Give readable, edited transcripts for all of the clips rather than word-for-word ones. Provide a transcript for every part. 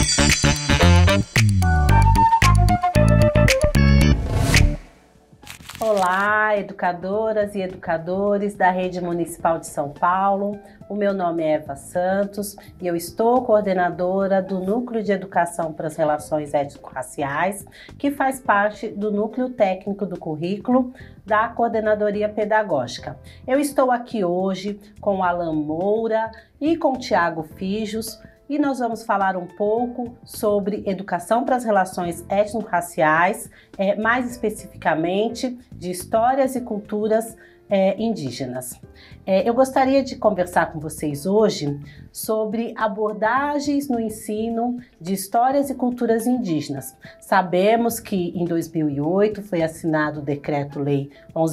Olá, educadoras e educadores da Rede Municipal de São Paulo. O meu nome é Eva Santos e eu estou coordenadora do Núcleo de Educação para as Relações Étnico-Raciais, que faz parte do Núcleo Técnico do Currículo da Coordenadoria Pedagógica. Eu estou aqui hoje com o Alan Moura e com o Tiago Fijos, e nós vamos falar um pouco sobre educação para as relações étnico-raciais, mais especificamente de histórias e culturas indígenas. Eu gostaria de conversar com vocês hoje sobre abordagens no ensino de histórias e culturas indígenas. Sabemos que em 2008 foi assinado o Decreto-Lei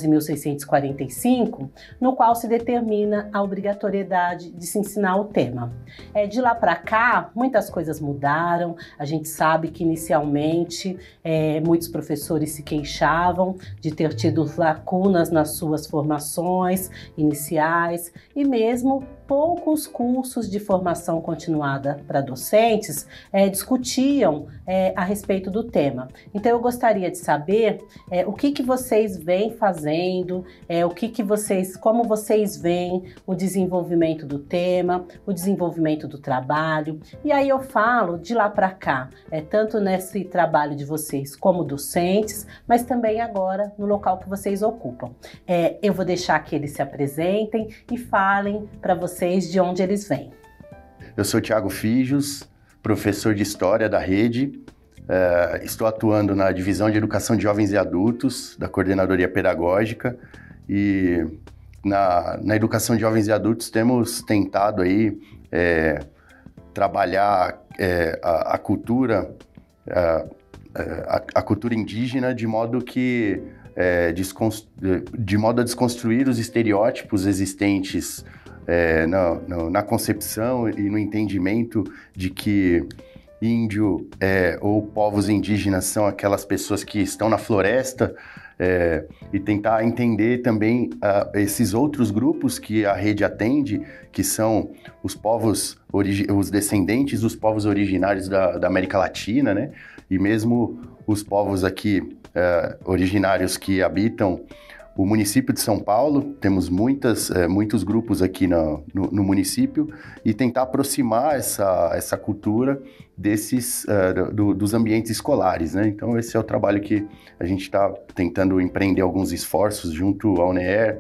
11.645, no qual se determina a obrigatoriedade de se ensinar o tema. De lá para cá, muitas coisas mudaram. A gente sabe que inicialmente muitos professores se queixavam de ter tido lacunas nas suas formações iniciais e mesmo poucos cursos de formação continuada para docentes discutiam a respeito do tema. Então eu gostaria de saber o que vocês vêm fazendo, como vocês veem o desenvolvimento do tema, o desenvolvimento do trabalho. E aí eu falo de lá para cá, tanto nesse trabalho de vocês como docentes, mas também agora no local que vocês ocupam. Eu vou deixar que eles se apresentem e falem para vocês de onde eles vêm. Eu sou Tiago Fijos, professor de História da Rede. Estou atuando na Divisão de Educação de Jovens e Adultos da Coordenadoria Pedagógica e na Educação de Jovens e Adultos temos tentado aí trabalhar a cultura indígena de modo que de modo a desconstruir os estereótipos existentes na concepção e no entendimento de que índio ou povos indígenas são aquelas pessoas que estão na floresta, e tentar entender também esses outros grupos que a rede atende, que são os povos, os descendentes dos povos originários da América Latina, né? E mesmo os povos aqui originários que habitam o município de São Paulo. Temos muitos grupos aqui no município, e tentar aproximar essa cultura dos ambientes escolares, né? Então esse é o trabalho que a gente está tentando empreender alguns esforços junto à UNER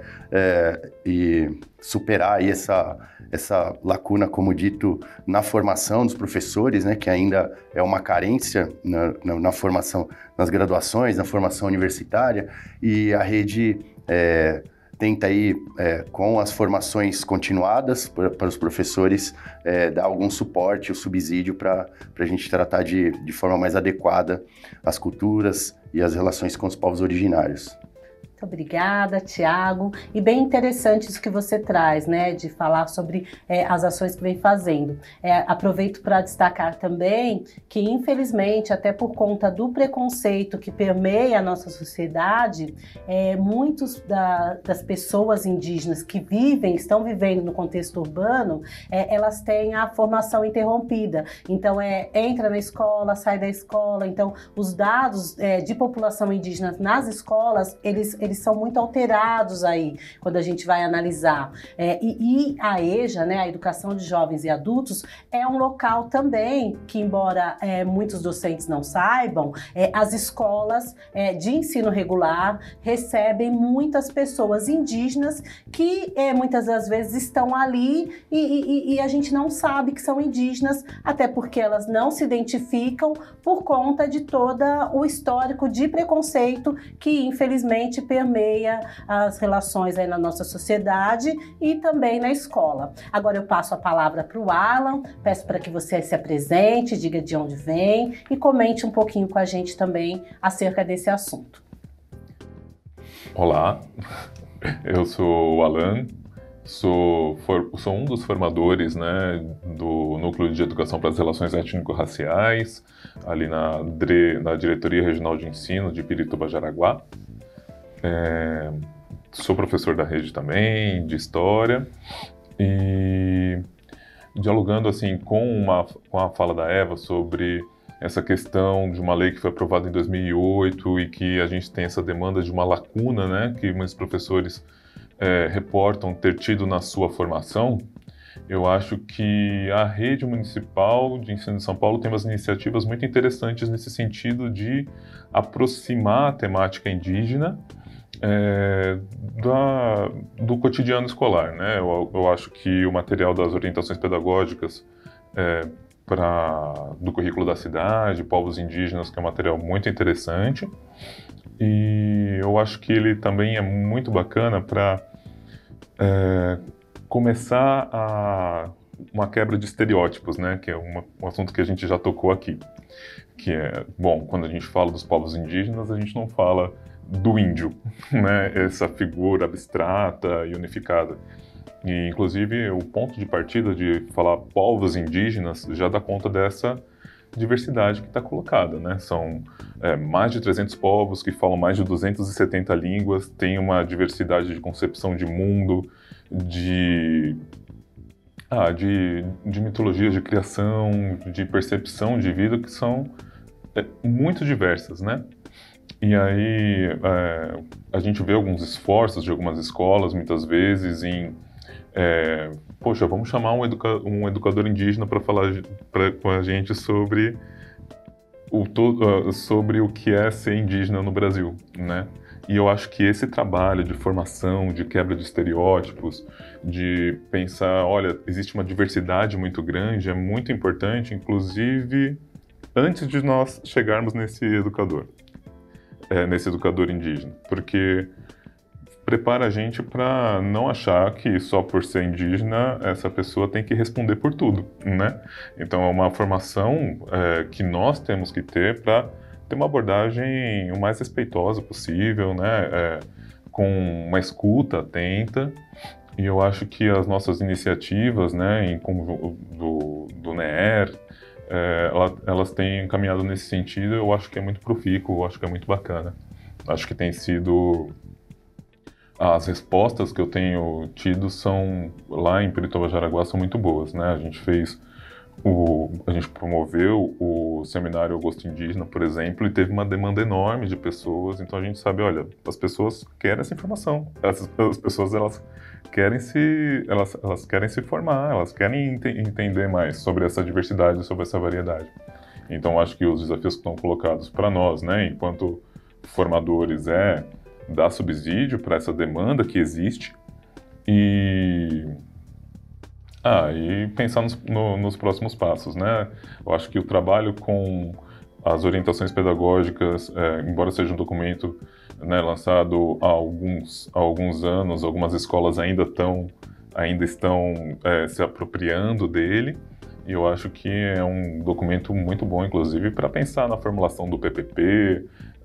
e superar aí essa lacuna, como dito, na formação dos professores, né, que ainda é uma carência na formação, nas graduações, na formação universitária, e a rede tenta aí, com as formações continuadas para os professores, dar algum suporte ou subsídio para a gente tratar de forma mais adequada as culturas e as relações com os povos originários. Muito obrigada, Tiago. E bem interessante isso que você traz, né, de falar sobre as ações que vem fazendo. Aproveito para destacar também que, infelizmente, até por conta do preconceito que permeia a nossa sociedade, muitos das pessoas indígenas que estão vivendo no contexto urbano, elas têm a formação interrompida. Então, entra na escola, sai da escola. Então, os dados de população indígena nas escolas, eles são muito alterados aí, quando a gente vai analisar. E a EJA, né, a Educação de Jovens e Adultos, é um local também que, embora muitos docentes não saibam, as escolas de ensino regular recebem muitas pessoas indígenas que muitas das vezes estão ali e a gente não sabe que são indígenas, até porque elas não se identificam por conta de todo o histórico de preconceito que, infelizmente, permeia as relações aí na nossa sociedade e também na escola. Agora eu passo a palavra para o Alan, peço para que você se apresente, diga de onde vem e comente um pouquinho com a gente também acerca desse assunto. Olá, eu sou o Alan, sou um dos formadores, né, do Núcleo de Educação para as Relações Étnico-Raciais, ali na Diretoria Regional de Ensino de Pirituba-Jaraguá. Sou professor da rede também, de História, e dialogando assim com a fala da Eva sobre essa questão de uma lei que foi aprovada em 2008 e que a gente tem essa demanda de uma lacuna, né, que muitos professores reportam ter tido na sua formação. Eu acho que a rede municipal de ensino de São Paulo tem umas iniciativas muito interessantes nesse sentido de aproximar a temática indígena do cotidiano escolar, né? Eu acho que o material das orientações pedagógicas do currículo da cidade, povos indígenas, que é um material muito interessante, e eu acho que ele também é muito bacana para começar uma quebra de estereótipos, né? Que é um assunto que a gente já tocou aqui, que é, bom, quando a gente fala dos povos indígenas, a gente não fala do índio, né? Essa figura abstrata e unificada. E, inclusive, o ponto de partida de falar povos indígenas já dá conta dessa diversidade que está colocada, né? São mais de 300 povos que falam mais de 270 línguas, tem uma diversidade de concepção de mundo, de mitologias de criação, de percepção de vida que são muito diversas, né? E aí a gente vê alguns esforços de algumas escolas, muitas vezes, em poxa, vamos chamar um educador indígena para falar com a gente sobre o que é ser indígena no Brasil, né? E eu acho que esse trabalho de formação, de quebra de estereótipos, de pensar, olha, existe uma diversidade muito grande, é muito importante, inclusive antes de nós chegarmos nesse educador indígena, porque prepara a gente para não achar que só por ser indígena essa pessoa tem que responder por tudo, né? Então é uma formação que nós temos que ter para ter uma abordagem o mais respeitosa possível, né? Com uma escuta atenta. E eu acho que as nossas iniciativas, né, do NEER, elas têm caminhado nesse sentido. Eu acho que é muito profícuo, eu acho que é muito bacana. Acho que tem sido... As respostas que eu tenho tido lá em Pirituba, Jaraguá, são muito boas, né? A gente promoveu o seminário Augusto Indígena, por exemplo, e teve uma demanda enorme de pessoas. Então a gente sabe, olha, as pessoas querem essa informação. As pessoas, elas querem se formar, elas querem entender mais sobre essa diversidade, sobre essa variedade. Então acho que os desafios que estão colocados para nós, né, enquanto formadores, dar subsídio para essa demanda que existe e pensar nos próximos passos, né? Eu acho que o trabalho com as orientações pedagógicas, embora seja um documento, né, lançado há alguns anos, algumas escolas ainda estão se apropriando dele, e eu acho que é um documento muito bom, inclusive, para pensar na formulação do PPP,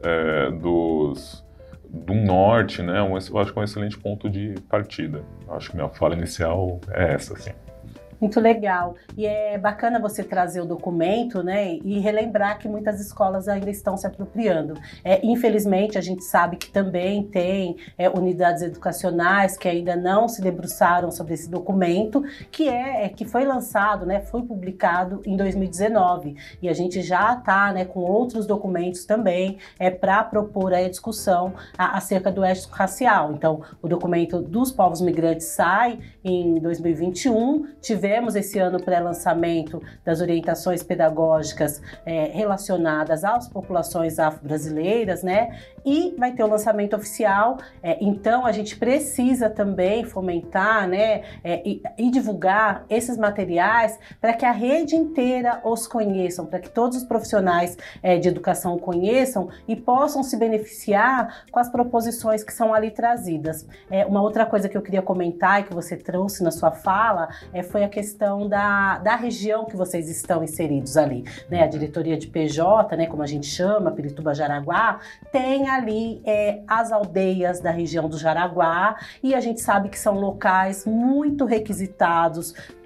do norte, né? Eu acho que é um excelente ponto de partida. Eu acho que minha fala inicial é essa, assim. Muito legal. E é bacana você trazer o documento, né, e relembrar que muitas escolas ainda estão se apropriando. Infelizmente, a gente sabe que também tem unidades educacionais que ainda não se debruçaram sobre esse documento, que foi lançado, né, foi publicado em 2019. E a gente já está, né, com outros documentos também para propor a discussão acerca do étnico-racial. Então, o documento dos povos migrantes sai em 2021, tivemos esse ano o pré-lançamento das orientações pedagógicas relacionadas às populações afro-brasileiras, né? E vai ter o lançamento oficial. Então, a gente precisa também fomentar, né, e divulgar esses materiais para que a rede inteira os conheçam, para que todos os profissionais de educação conheçam e possam se beneficiar com as proposições que são ali trazidas. Uma outra coisa que eu queria comentar e que você trouxe na sua fala foi a questão da região que vocês estão inseridos ali, né? A diretoria de PJ, né, como a gente chama, Pirituba Jaraguá, tem ali as aldeias da região do Jaraguá, e a gente sabe que são locais muito requisitados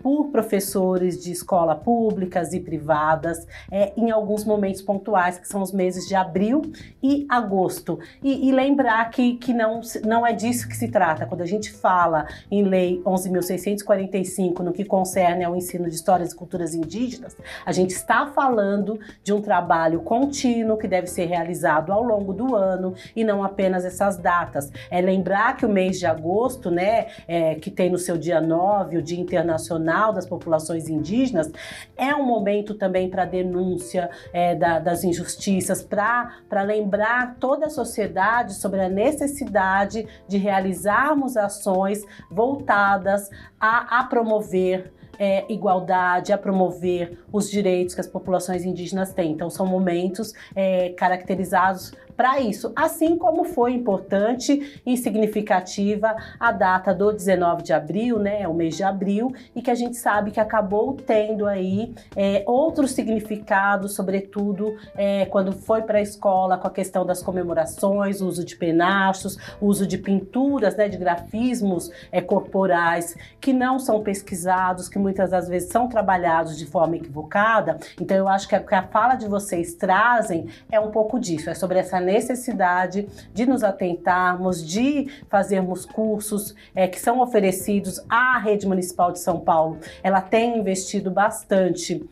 por professores de escola públicas e privadas, em alguns momentos pontuais, que são os meses de abril e agosto. E lembrar que não é disso que se trata. Quando a gente fala em Lei 11.645, no que concerne ao ensino de histórias e culturas indígenas, a gente está falando de um trabalho contínuo que deve ser realizado ao longo do ano e não apenas essas datas. Lembrar que o mês de agosto, né, que tem no seu dia 9, o Dia Internacional das Populações Indígenas, é um momento também para denúncia das injustiças, para lembrar toda a sociedade sobre a necessidade de realizarmos ações voltadas a promover igualdade, a promover os direitos que as populações indígenas têm. Então, são momentos caracterizados para isso, assim como foi importante e significativa a data do 19 de abril, né, o mês de abril, e que a gente sabe que acabou tendo aí outros significados, sobretudo quando foi para a escola com a questão das comemorações, o uso de penachos, o uso de pinturas, né, de grafismos corporais que não são pesquisados, que muitas das vezes são trabalhados de forma equivocada. Então eu acho que a fala de vocês trazem é um pouco disso, é sobre essa necessidade de nos atentarmos, de fazermos cursos que são oferecidos. À Rede Municipal de São Paulo, ela tem investido bastante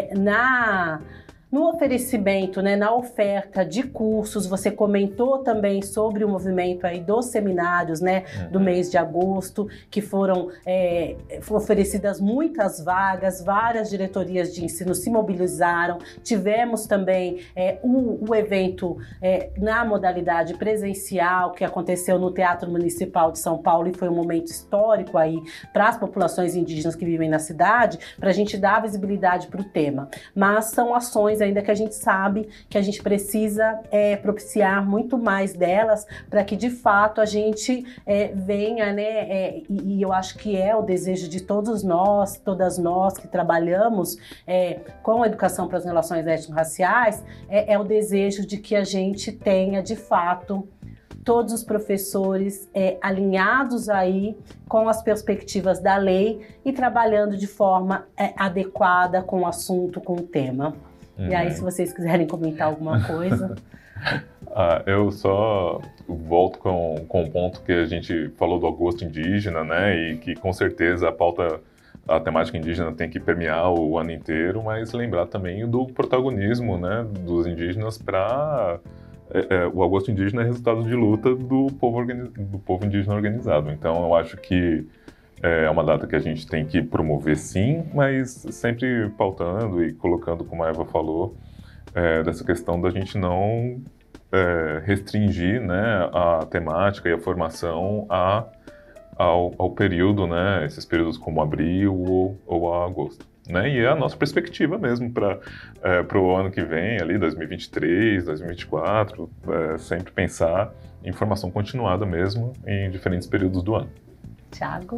no oferecimento, né, na oferta de cursos. Você comentou também sobre o movimento aí dos seminários, né, do mês de agosto, que foram oferecidas muitas vagas, várias diretorias de ensino se mobilizaram. Tivemos também o evento na modalidade presencial, que aconteceu no Teatro Municipal de São Paulo, e foi um momento histórico aí para as populações indígenas que vivem na cidade, para a gente dar visibilidade para o tema. Mas são ações ainda que a gente sabe que a gente precisa propiciar muito mais delas para que de fato a gente venha, né, e eu acho que é o desejo de todas nós que trabalhamos com a educação para as relações étnico-raciais, é o desejo de que a gente tenha de fato todos os professores alinhados aí com as perspectivas da lei e trabalhando de forma adequada com o assunto, com o tema. E aí, se vocês quiserem comentar alguma coisa... Eu só volto com um ponto que a gente falou do agosto indígena, né? E que com certeza a temática indígena tem que permear o ano inteiro, mas lembrar também do protagonismo, né, dos indígenas para... o agosto indígena é resultado de luta do povo indígena organizado. Então, eu acho que é uma data que a gente tem que promover, sim, mas sempre pautando e colocando, como a Eva falou, dessa questão da gente não restringir, né, a temática e a formação ao período, né, esses períodos como abril ou agosto. Né? E é a nossa perspectiva mesmo para o ano que vem, ali 2023, 2024, sempre pensar em formação continuada mesmo em diferentes períodos do ano. Tiago?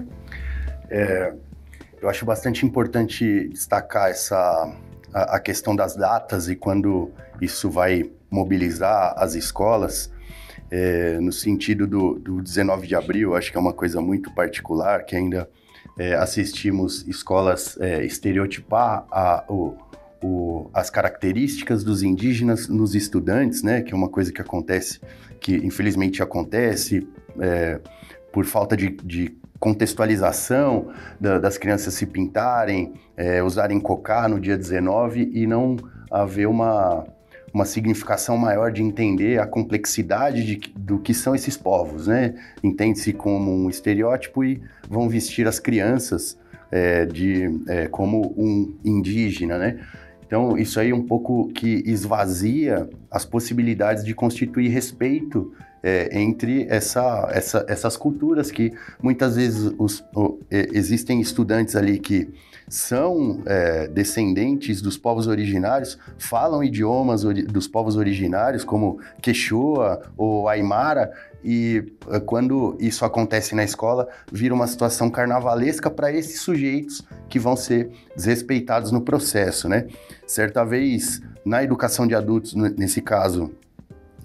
Eu acho bastante importante destacar a questão das datas e quando isso vai mobilizar as escolas, no sentido do 19 de abril, acho que é uma coisa muito particular, que ainda assistimos escolas estereotipar as características dos indígenas nos estudantes, né, que é uma coisa que acontece, que infelizmente acontece por falta de contextualização das crianças se pintarem, usarem cocá no dia 19 e não haver uma significação maior de entender a complexidade do que são esses povos, né? Entende-se como um estereótipo e vão vestir as crianças como um indígena, né? Então, isso aí é um pouco que esvazia as possibilidades de constituir respeito entre essas culturas que muitas vezes existem estudantes ali que são descendentes dos povos originários, falam idiomas dos povos originários, como Quechua ou Aimara, e quando isso acontece na escola, vira uma situação carnavalesca para esses sujeitos que vão ser desrespeitados no processo, né? Certa vez, na educação de adultos, nesse caso,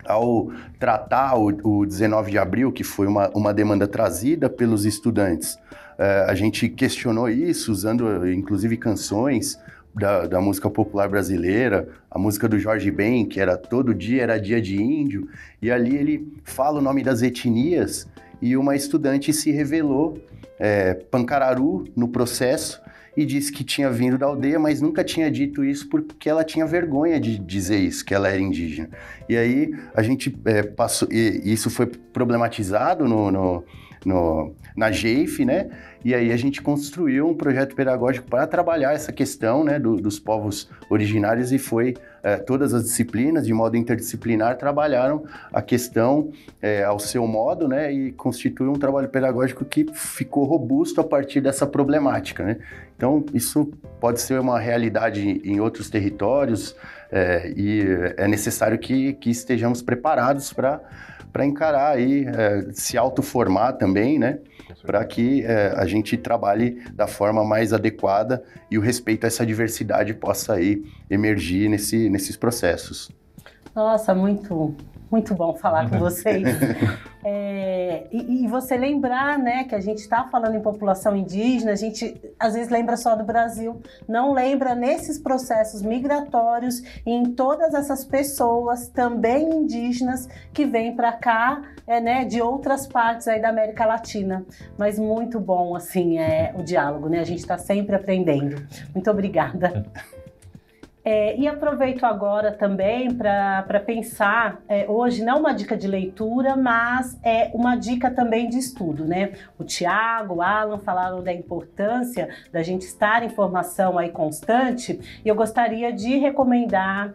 ao tratar o 19 de abril, que foi uma demanda trazida pelos estudantes, a gente questionou isso usando, inclusive, canções da música popular brasileira, a música do Jorge Ben, que era Todo Dia Era Dia de Índio, e ali ele fala o nome das etnias, e uma estudante se revelou Pancararu no processo, e disse que tinha vindo da aldeia, mas nunca tinha dito isso porque ela tinha vergonha de dizer isso, que ela era indígena. E aí a gente passou, e isso foi problematizado na GEIF, né? E aí a gente construiu um projeto pedagógico para trabalhar essa questão, né, dos povos originários, e foi todas as disciplinas, de modo interdisciplinar, trabalharam a questão ao seu modo, né, e constituiu um trabalho pedagógico que ficou robusto a partir dessa problemática, né? Então, isso pode ser uma realidade em outros territórios, e é necessário que estejamos preparados para encarar aí, se autoformar também, né? Para que a gente trabalhe da forma mais adequada e o respeito a essa diversidade possa aí emergir nesses processos. Nossa, muito bom falar com vocês. E você lembrar, né, que a gente está falando em população indígena, a gente às vezes lembra só do Brasil, não lembra nesses processos migratórios e em todas essas pessoas também indígenas que vêm para cá, né, de outras partes aí da América Latina. Mas muito bom, assim, o diálogo, né? A gente está sempre aprendendo. Muito obrigada. E aproveito agora também para pensar, hoje não uma dica de leitura, mas uma dica também de estudo, né? O Tiago, o Alan falaram da importância da gente estar em formação aí constante, e eu gostaria de recomendar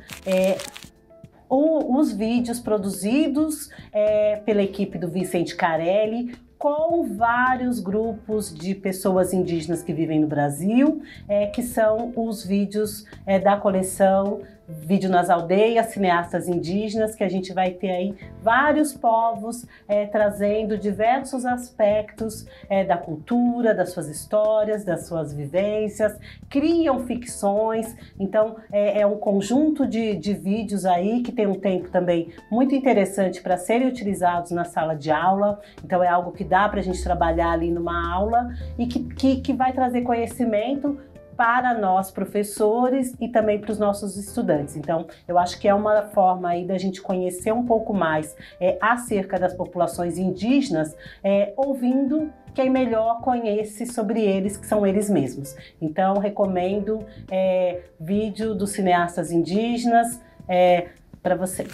os vídeos produzidos pela equipe do Vicente Carelli, com vários grupos de pessoas indígenas que vivem no Brasil, que são os vídeos da coleção Vídeo nas Aldeias, Cineastas Indígenas, que a gente vai ter aí vários povos trazendo diversos aspectos da cultura, das suas histórias, das suas vivências, criam ficções. Então é um conjunto de vídeos aí que tem um tempo também muito interessante para serem utilizados na sala de aula. Então é algo que dá para a gente trabalhar ali numa aula e que vai trazer conhecimento para nós professores e também para os nossos estudantes. Então, eu acho que é uma forma aí da gente conhecer um pouco mais acerca das populações indígenas, ouvindo quem melhor conhece sobre eles, que são eles mesmos. Então, recomendo vídeo dos cineastas indígenas para vocês.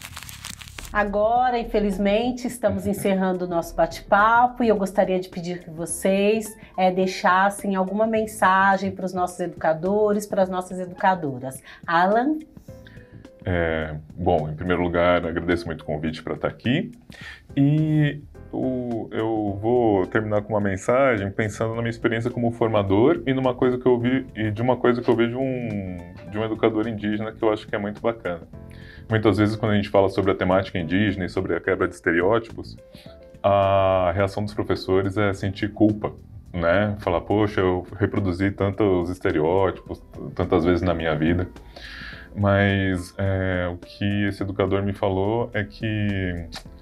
Agora, infelizmente, estamos encerrando o nosso bate-papo e eu gostaria de pedir que vocês deixassem alguma mensagem para os nossos educadores, para as nossas educadoras. Alan? Bom, em primeiro lugar, agradeço muito o convite para estar aqui e eu vou terminar com uma mensagem pensando na minha experiência como formador e numa coisa que eu vi e de uma coisa que eu vi de um educador indígena que eu acho que é muito bacana. Muitas vezes, quando a gente fala sobre a temática indígena e sobre a quebra de estereótipos, a reação dos professores é sentir culpa, né? Falar, poxa, eu reproduzi tantos estereótipos tantas vezes na minha vida. Mas o que esse educador me falou é que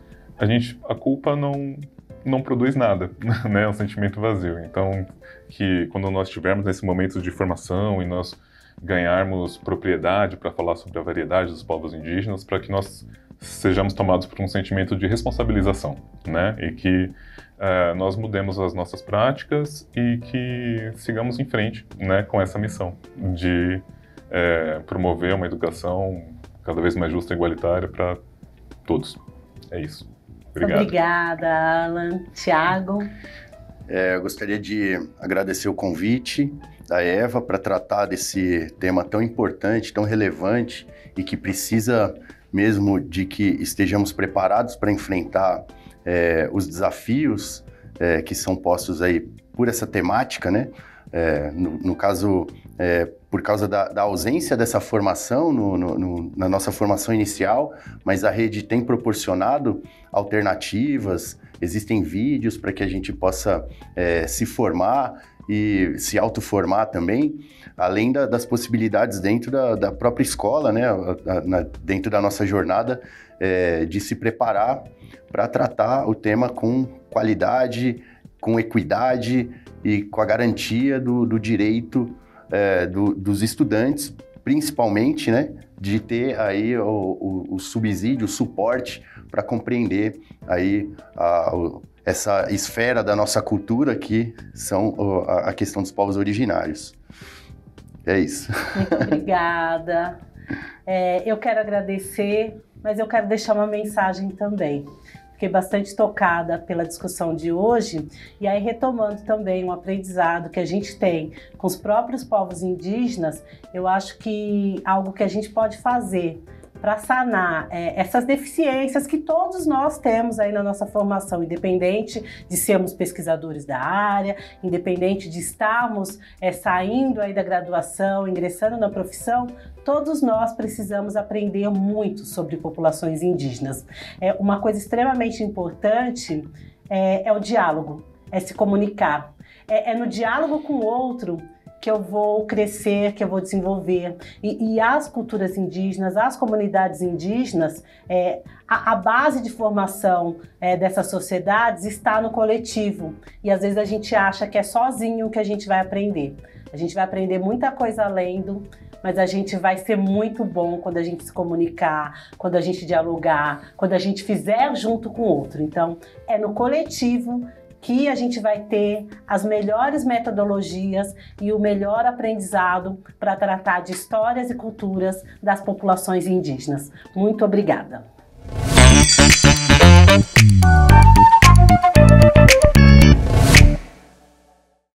a culpa não produz nada, né? É um sentimento vazio. Então, que quando nós estivermos nesse momento de formação e nós ganharmos propriedade para falar sobre a variedade dos povos indígenas, para que nós sejamos tomados por um sentimento de responsabilização, né? E que nós mudemos as nossas práticas e que sigamos em frente, né, com essa missão de promover uma educação cada vez mais justa e igualitária para todos. É isso. Obrigado. Obrigada, Alan. Tiago? Eu gostaria de agradecer o convite da Eva para tratar desse tema tão importante, tão relevante e que precisa mesmo de que estejamos preparados para enfrentar os desafios que são postos aí por essa temática, né? No caso, por causa da ausência dessa formação na nossa formação inicial, mas a rede tem proporcionado alternativas, existem vídeos para que a gente possa se formar e se autoformar também, além das possibilidades dentro da própria escola, né, dentro da nossa jornada, de se preparar para tratar o tema com qualidade, com equidade e com a garantia do direito dos estudantes, principalmente, né, de ter aí o subsídio, o suporte para compreender aí essa esfera da nossa cultura que são a questão dos povos originários. É isso. Muito obrigada. Eu quero agradecer, mas eu quero deixar uma mensagem também. Fiquei bastante tocada pela discussão de hoje e aí retomando também um aprendizado que a gente tem com os próprios povos indígenas, eu acho que algo que a gente pode fazer para sanar essas deficiências que todos nós temos aí na nossa formação, independente de sermos pesquisadores da área, independente de estarmos saindo aí da graduação, ingressando na profissão, todos nós precisamos aprender muito sobre populações indígenas. Uma coisa extremamente importante é o diálogo, é se comunicar. É no diálogo com o outro que eu vou crescer, que eu vou desenvolver. E as culturas indígenas, as comunidades indígenas, a base de formação dessas sociedades está no coletivo. E às vezes a gente acha que é sozinho que a gente vai aprender. A gente vai aprender muita coisa lendo, mas a gente vai ser muito bom quando a gente se comunicar, quando a gente dialogar, quando a gente fizer junto com o outro. Então, é no coletivo que a gente vai ter as melhores metodologias e o melhor aprendizado para tratar de histórias e culturas das populações indígenas. Muito obrigada!